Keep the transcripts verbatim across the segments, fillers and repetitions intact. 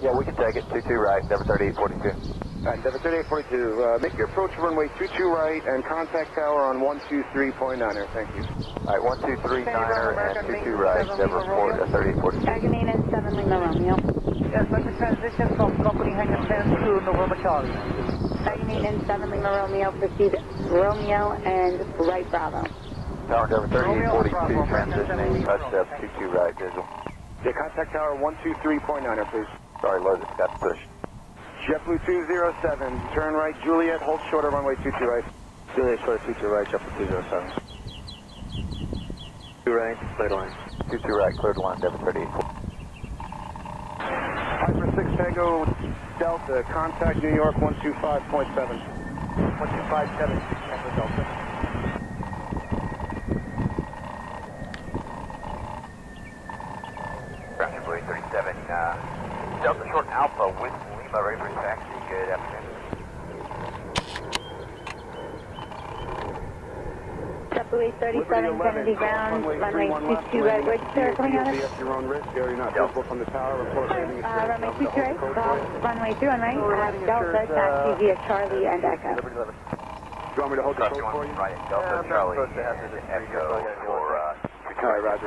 Yeah, we can take it. two two right, Endeavor thirty-eight forty-two. Alright, Endeavor thirty-eight forty-two, uh, make your approach runway two two right and contact tower on one two three point niner. Thank you. Alright, one two three niner and two two right, Endeavor thirty-eight forty-two. Agonine and seven Lima Romeo. Yes, let me transition from company hangar ten to November Charlie. Agonine and seven Lima Romeo, proceed Romeo and right Bravo. Tower Endeavor thirty-eight forty-two, transitioning, touch depth two two right, visual. Yeah, contact tower one two three point niner, please. Sorry, loaded, got to push. JetBlue two zero seven, turn right, Juliet, hold short of runway two two right. Juliet, short of two two right, JetBlue two zero seven. two right, clear the line. two two right, clear the line, Endeavor thirty-eight forty-two. Piper six Tango Delta, contact New York one two five point seven. one two five seven, Tango Delta. Ground Blue thirty-seven, uh, Delta Short Alpha with Lima, ready for taxi. Good afternoon. JetBlue eight thirty-seven, Kennedy ground, runway two two right, where's the coming out of? At your own risk, area not visible from the tower, report landing Uh, runway two two right, cross runway two on right, uh, Delta, taxi via Charlie and Echo. Do you want me to hold the code for you? Right, Delta Charlie and Echo for uh, Alright, Roger.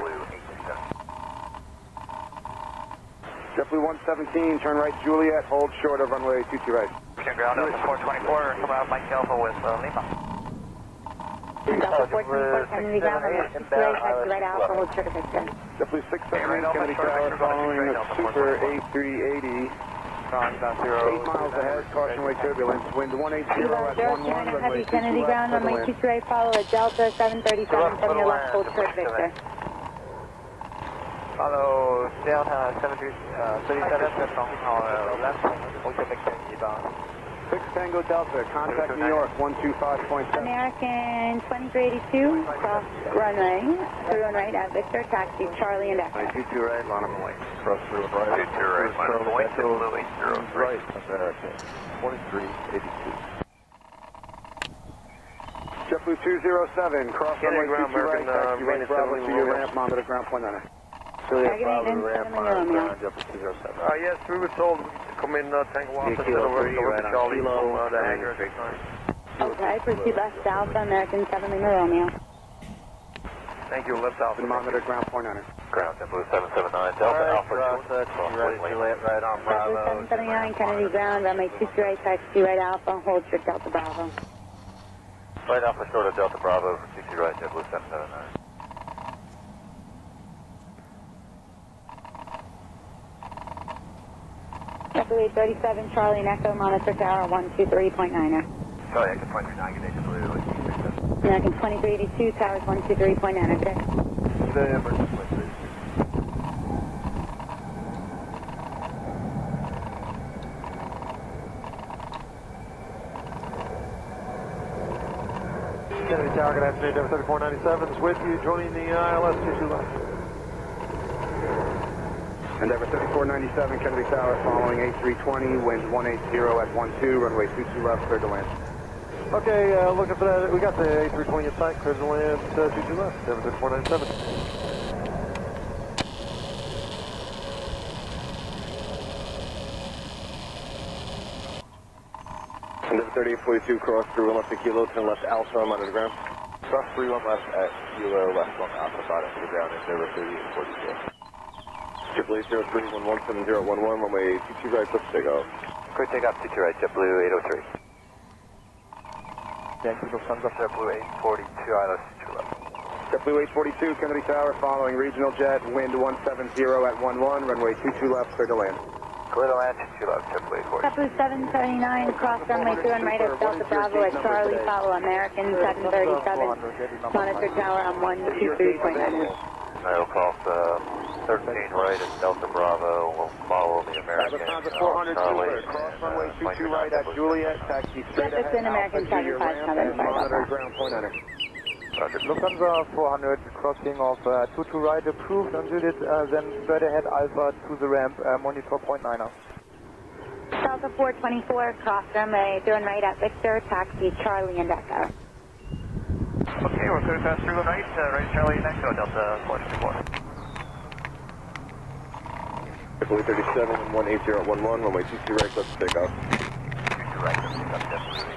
JetBlue one seventeen, turn right, Juliet, hold short of runway two two right. Ground Delta four twenty-four, come out Mike Alpha with uh, Lima. Delta four twenty-four, Kennedy ground, runway two two right, taxi right Alpha, hold short of Victor. JetBlue six seventeen, Kennedy Tower, following a Super A three eighty. Eight miles ahead, caution way turbulence, wind one eighty at zero one two one, nine, runway heavy two Kennedy two ground, left, runway two two right, follow a Delta seven thirty-seven from your left, hold short Victor. Follow Delta seven thirty-seven from our left, hold short Victor, inbound. six Tango Delta, contact New York one two five point seven. American twenty-three eighty-two, cross runway, through and right at Victor, taxi Charlie and Echo. two two right, line up point. Cross through right. two two right, line up point, JetBlue eight zero three. Right, American twenty-three eighty-two. JetBlue two zero seven, cross runway two two right, taxi right Bravo to your ramp, monitor ground point niner. Juliet Bravo, ramp, monitor JetBlue two zero seven. Uh, yes, we were told to come in uh, Tango Alpha, instead of over to Charlie from uh, the hangar at six nine. Okay, proceed left Alpha, American seven Lima Romeo. Thank you, left Alpha. Monitor ground point niner. Ground JetBlue seven seven nine, Delta Alpha short, ready, Juliet, right on JetBlue seven seventy-nine, Kennedy ground, runway two two right, taxi right Alpha, hold short Delta Bravo. Right Alpha short of Delta Bravo, two two right, JetBlue seven seven nine. JetBlue eight thirty-seven, Charlie and Echo, monitor tower one two three point niner. Charlie, Echo twenty-three nine, good day, JetBlue. American twenty-three eighty-two, towers one two three point niner, good day. The emergency please. Kennedy Tower, good afternoon, Endeavor thirty-four ninety-seven is with you, joining the uh, I L S two two left. Endeavor thirty-four ninety-seven, Kennedy Tower, following eight three twenty, wind one eighty at one two, runway two two left, clear to land. Okay, uh, looking for that, we got the A three twenty in sight, clear to land, uh, two two left, Endeavor thirty-four ninety-seven. Endeavor thirty-eight forty-two, cross through one left to kilo, turn left Alpha, I'm under the ground. Cross three one left at kilo, left one Alpha, bottom to the ground, Endeavor thirty-eight forty-two. JetBlue eight zero three, one one seven zero one one, runway two two right, push takeoff. Quick takeoff, two two right, JetBlue eight oh three. Yankee Lufthansa. JetBlue eight forty-two, I L S two two left. JetBlue eight forty-two, Kennedy Tower, following regional jet, wind one seventy at one one, runway two two left, clear to land. Clear to land, two two left, JetBlue eight forty. JetBlue seven seventy-nine, cross runway through and right at Delta Bravo at Charlie, follow American seven thirty-seven, monitor tower on one two three point niner. That'll cross uh, thirteen right at Delta Bravo, we'll follow the American uh, Charlie, cross runway and two two right at Juliet, taxi straight Yes, it's in American seven five seven, sorry about that. ground point niner. Lufthansa four hundred, crossing of uh, two two right approved on Juliet, uh, then straight ahead Alpha to the ramp, uh, monitor point niner. Delta four twenty-four, cross runway through and right at Victor, taxi Charlie and Echo. Okay, we're clear fast through and right, uh, right Charlie and Echo, Delta four twenty-four. JetBlue thirty-seven, one eight zero one one, runway two two right, let's take off. two two right, let's pick up JetBlue.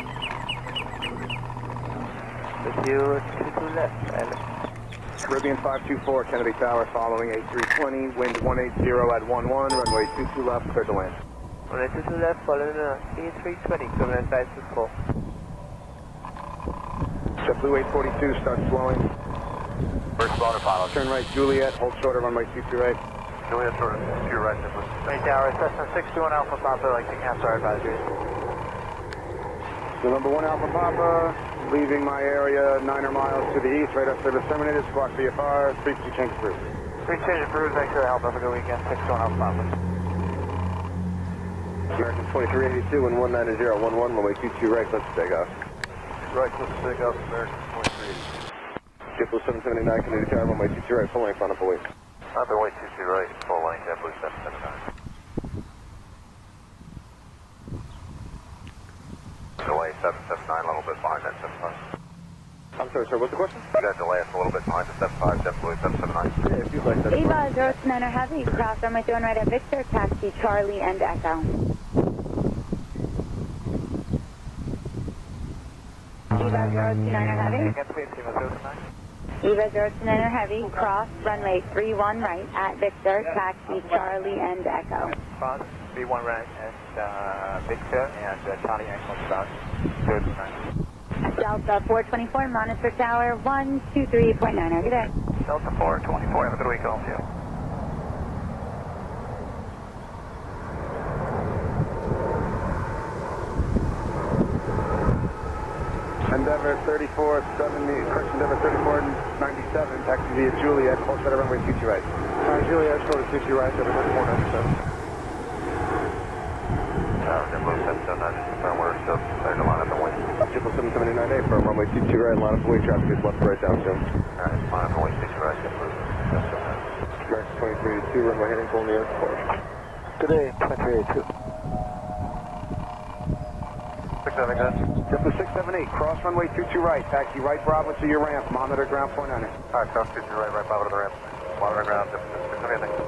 With you, two two left, Alex. Caribbean five two four, Kennedy Tower, following eight three twenty, wind one eight zero at one one, runway two two left, clear to land. Runway two two left, following uh, eight three twenty, coming at five two four. JetBlue eight forty-two, starts slowing. First spawner pilot. Turn right, Juliet, hold shorter, runway two two right. Juliet short of two right, JetBlue. Right tower, Cessna six two one Alpha Papa, like to cancel our advisory. So number one Alpha Papa, leaving my area niner miles to the east, radar service terminated, squawk V F R, frequency change approved. Frequency change approved, thanks for the help, have a good weekend, six two one Alpha Papa. American twenty-three eighty-two and one nine zero one one, runway two two right, let's take off. Right, let's take off American twenty-three eighty. JetBlue seven seventy-nine, Kennedy Tower, runway two two right, full length on up away. Runway two two right, full length, JetBlue seven seventy-nine. Delay seven seven nine, a little bit behind that seven five. I'm sorry, sir, what's the question? You got delay us a little bit behind the seven five, JetBlue seven seven nine. Yeah, if you'd like that. Eva zero two nine Heavy, cross runway two one right at Victor, taxi Charlie and Echo. Eva zero two nine Heavy. Eva zero two nine Heavy, cross runway three one right at Victor, taxi Charlie and Echo. Cross three one right at uh, Victor and uh, Charlie Echo about zero two nine. Delta four twenty-four, monitor tower one two three point nine. Good day. Delta four twenty-four, have a good week, all of you. Endeavor thirty-four seventy, correction, Endeavor thirty-four ninety-seven, taxi via Juliet, close better runway two two right. Uh, Juliet, short of two two right, Endeavor thirty-four ninety-seven. Tower, JetBlue seven seven nine, just confirm we're still clear to line up and wait. JetBlue seven seventy-nine A, firm runway two two right, line up away, traffic is left to right downstream. Alright, line up and wait, two two right, JetBlue seven seven nine. American twenty-three eighty-two, runway heading full near four. Good day, twenty-three eighty-two. six seven, guys. JetBlue six seven eight, cross runway two two right, taxi right Bravo to your ramp, monitor ground four niner. Alright, cross two two right, right bottom of the ramp. Monitor ground, six seven eight.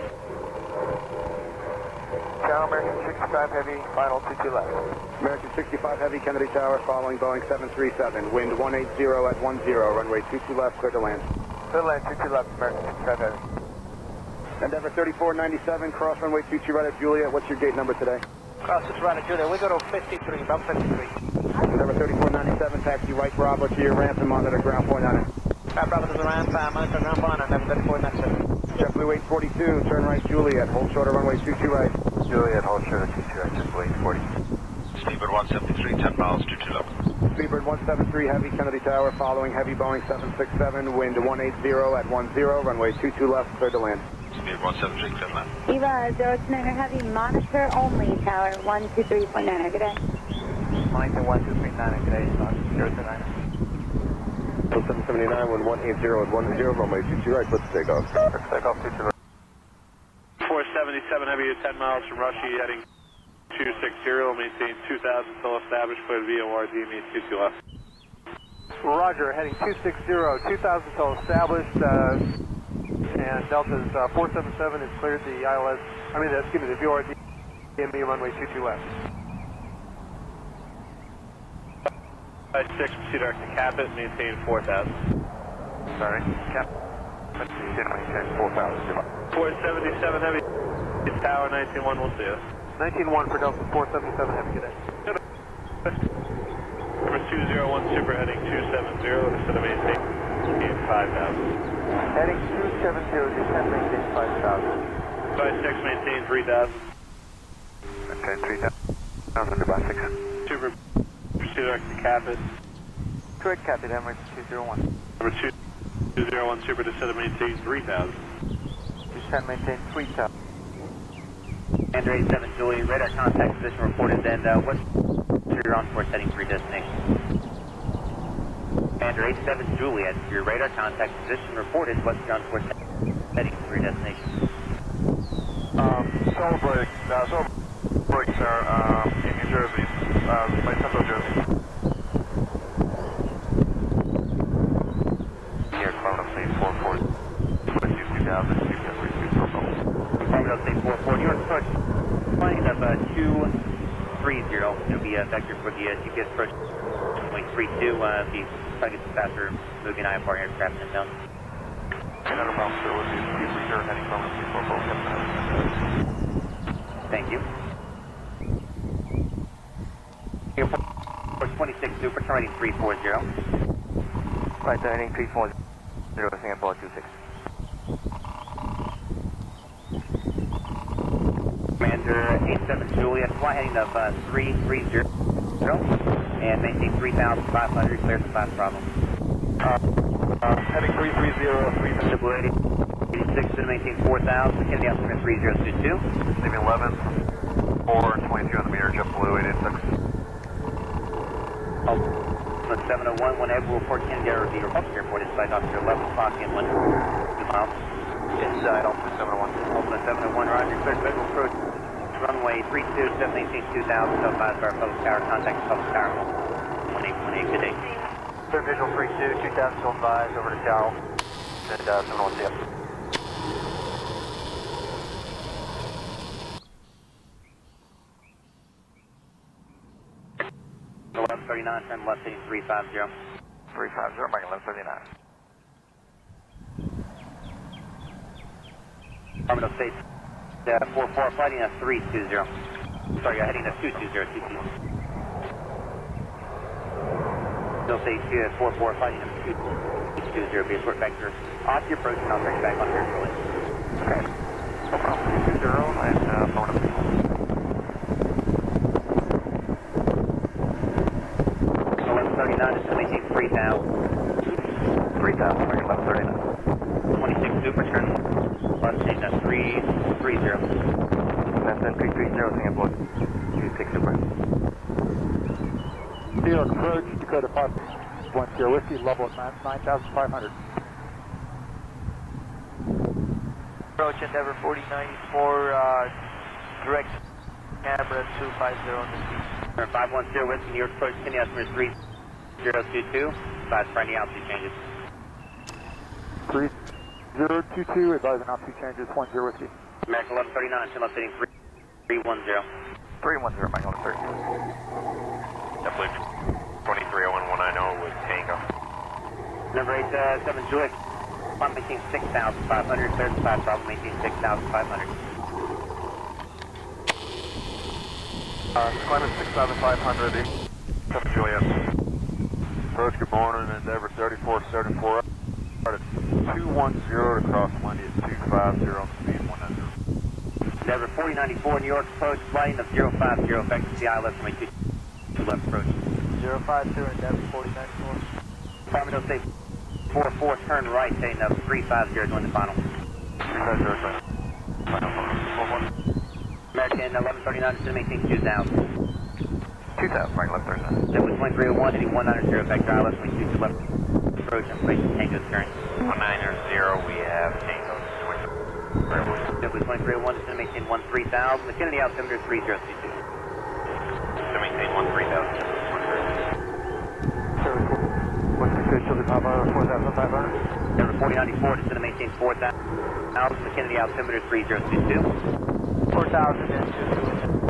Tower, American sixty-five Heavy, final two two left. American sixty-five Heavy, Kennedy Tower, following Boeing seven three seven, wind one eight zero at one zero, runway two two left, clear to land. Clear to land, two two left, American sixty-five Heavy. Endeavor thirty-four ninety-seven, cross runway two two right at Juliet, what's your gate number today? Cross this right at Juliet, we go to fifty-three, about fifty-three. Endeavor thirty-four ninety-seven, taxi right Bravo to your ramp and monitor ground four niner. Right, Bravo to the ramp, uh, monitor ground four niner, Endeavor thirty-four ninety-seven. JetBlue eight forty-two, turn right Juliet, hold shorter runway two two right. Juliet, hold short of two two right, JetBlue eight forty. Speedbird one seventy-three, ten miles, two two left. Speedbird one seventy-three Heavy, Kennedy Tower, following heavy Boeing seven six seven, wind one eight zero at one zero, runway two two left, clear to land. Speed one seventy-three, clear land. Eva zero two nine Heavy, monitor only, tower one two three point nine. Good day. Monitor one two three nine, good day, zero two nine. seven seventy-nine, wind one eight zero at one zero, runway two two right, let's take off. Let's take off two two right. four seventy-seven Heavy at ten miles from Rushy, heading two six zero, maintain two thousand till established, clear V O R D, means two two left. Roger, heading two six zero, two thousand till established, uh, and Delta's uh, four seven seven has cleared the I L S, I mean, uh, excuse me, the V O R D, M B runway two two left. five six, proceed direct to Capit, maintain four thousand. Sorry, Cap. Let's see, did maintain four thousand. four seventy-seven Heavy, Tower nineteen one, we'll see you. nineteen one for Delta four seventy-seven, Heavy, good day. Number two zero one Super, heading two seven zero, instead of maintain five thousand. Heading two seven zero, descend maintain five thousand. five six, maintain three thousand. Maintain three thousand, goodbye six. Super, proceed direct to Capit. Correct, Captain, Emirates two zero one. Number two zero one Super, instead of maintain three thousand. Descend maintain three thousand. Andrew eighty-seven Julie, radar contact position reported, and uh, what's your on-course heading for your destination? Andrew eighty-seven Juliet, your radar contact position reported, what's your on-course heading for your destination? Um, Celebrate, uh, Celebrate, sir, um, in New Jersey, uh, by Central Jersey. Here, Chrono Fleet four four, two thousand, two seven three two, Bravo State four, New York approach, flight of uh, two three zero. It'll be a vector for the uh, G P S approach, runway three two, uh, be trying to get some faster moving I F R aircraft in down. Another bounce there would be three three zero heading from three four four. Thank you. Approach twenty-six Super, turn rating three four zero. Right, turning three four zero, Singapore two six. Commander eight seven Juliet, flight heading of uh, three three zero, and maintain three thousand five hundred, clear for class problem. Uh, uh, heading three three zero, three Triple eighty-six to maintain four thousand, Kennedy altimeter three zero two two. leaving eleven, four, twenty-two on the meter, jet blue, eight eight six. Oh, seven oh one, one able to report Kennedy R V Republic Airport inside after eleven o'clock in one, two miles. Inside, Alpha seven oh one. Alpha seven oh one, Roger, clear federal approach. Runway three two, seven eighteen, two thousand, oh five for our public tower, contact public tower, one eight one eight, good day. Third visual three two, two thousand, oh five, over to Tower, and uh, seven oh one C F. eleven thirty-nine, turn left heading three five zero. three five zero, Mike eleven thirty-nine. Terminal State uh, four four, flighting a three two zero. Sorry, uh, heading a two two zero, two two. Terminal State uh, four four, flighting a two two zero, be a short vector. Off your approach, and I'll bring you back on here shortly. Okay. No problem, two two zero, and uh, phone up. eleven thirty-nine, just maintain three thousand. three thousand, Mike eleven thirty-nine. twenty-six Super, turn left heading a three three zero. Left end three three zero, Singapore two six Super. New York approach, Dakota five one zero Whiskey, level at nine thousand five hundred. Approach Endeavour forty ninety-four, uh, direct camera two five zero on the seat. Turn five one zero, Whiskey, New York approach, Kennedy altimeter three zero two two. Advise for any altitude changes. three zero two two, advising altitude changes, one zero Whiskey. American eleven thirty-nine, turn left heading three one zero. three one zero, Mike eleven thirty. Definitely twenty-three oh one one nine oh with Tango. Number eight seven Juliet, climb maintain six thousand five hundred, clear for class problem, maintain six thousand five hundred. Uh, climate six thousand five hundred, seven Juliet. Approach, good morning, Endeavour thirty-four seventy-four. Started two one zero to cross Wendy at two five zero, speed one nine zero. Endeavour forty ninety-four, New York approach, flight of zero five zero, effective C I left runway two two left approach. zero five zero, Endeavour forty ninety-four. Terminal State four four, turn right, heading up three five zero, join the final. three five zero, final. Final, four one. American eleven thirty-nine, to maintain two thousand. two thousand, Mike eleven thirty-nine. Deadwood twenty-three oh one, heading one nine zero, vector I left runway two two left approach, information Tango's turn. one nine zero, we have Tango. Deadwood twenty-three oh one, to maintain one three thousand, the Kennedy altimeter three zero two two. To maintain one three thousand. Whiskey two, Chili Papa, four thousand five hundred. Number forty ninety-four, just going to maintain four thousand, the Kennedy altimeter three zero two two. four thousand and two two.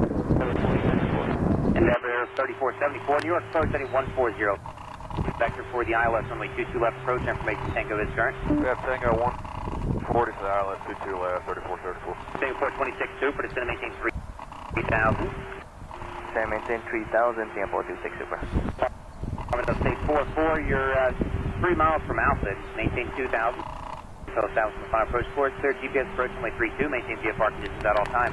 Endeavour thirty-four seventy-four, New York approach heading one four zero. Vector for the I L S runway two two left approach, information Tango is current. We have Tango one forty for the I L S, two two left, thirty-four thirty-four. Singapore twenty-six Super, it's going to maintain three thousand. Can maintain three thousand, Singapore two six Super. I'm going to say four four, you're uh, three miles from Alpha, maintain two thousand. So south from the final approach course, clear G P S approach runway three two, maintain V F R conditions at all times.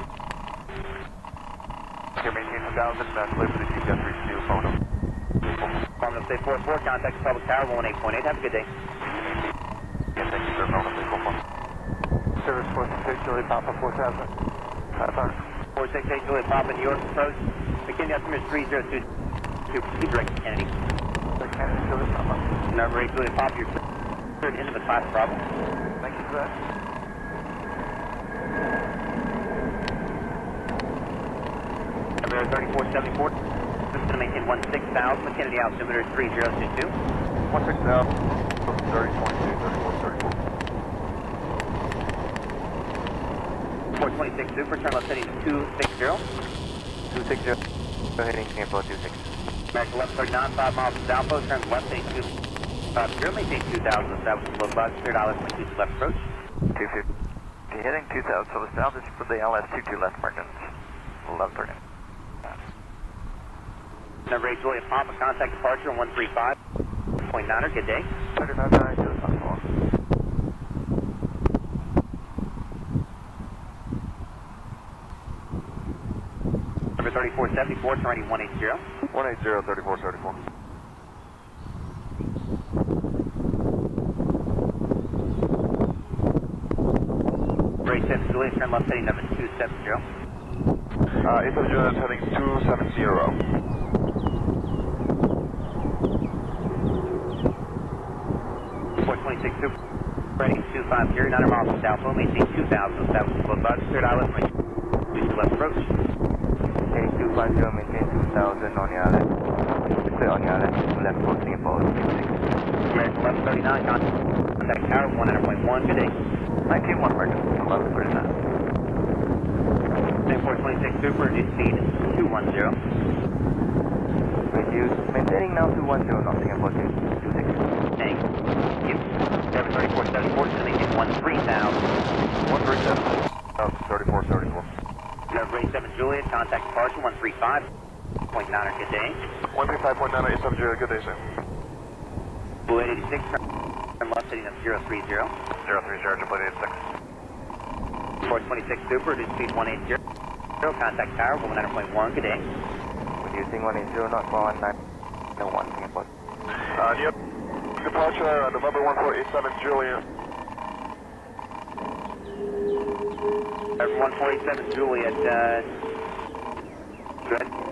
Okay, maintain two thousand, uh, clear for the G P S three two, phone up. I'm going to say four four, contact the public tower one eight point eight, have a good day. Yeah, thank you, sir, phone up, please, four four. Service four six, Chili Papa, four thousand five hundred. four six eight Juliet Papa, New York approach, McKinney altimeter three zero two two, proceed direct to Kennedy. Kennedy, Chili Papa. Number eight Juliet Papa, you're cleared into the class problem. Thank you for that. Number thirty-four seventy-four, this is going to maintain one six thousand, McKinney altimeter three zero two two. one six thousand, thirty twenty-two, thirty-four thirty-four. four twenty-six Super, turn left heading two six zero. two six zero, heading Singapore two six. American left thirty-nine, five miles to Southpost, turn left heading two five zero, maintain two thousand, establish below bus, clear dollars, maintain left approach. two fifty, heading two thousand, so establish for the L S two two left margins, left turning. Number eight, Juliet Papa, contact departure on one three five point nine er, good day. thirty-five nine, two thousand four. Number thirty-four seventy-four, turn ready one eighty. one eighty, thirty-four seventy-four. Number eight seven Juliet, turn left heading number two seven zero. Uh, eight seven Juliet heading two seven zero. four twenty-six Super, ready two five zero, nine miles to Southpost, maintain two thousand, establish below bus, clear dollars, maintain left approach. Heading two five zero, maintain two thousand on your left. Clear on your left, left for Singapore two six. American left thirty-nine, contact tower one hundred point one, good day. nineteen one margin, eleven thirty-nine. four twenty-six Super, reduce speed two one zero. Reduce, maintaining now two one zero, not Singapore two six. Thank you. Number thirty-four seventy-four, to maintain one three thousand. one three seven, uh, thirty-four seventy-four. Number eight seven Juliet, contact departure one three five point nine er, good day. one three five point nine eight seven Juliet, good day, sir. Blue eight eighty-six, turn left heading up zero three zero. zero three zero, Blue eight eighty-six. four twenty-six Super, reduce speed one eighty. Contact tower one hundred point one, good day. Reducing one eighty, not for one nine one Singapore. Uh, yep. Departure, uh, November one four eight seven Juliet. one four eight seven Juliet, uh, good.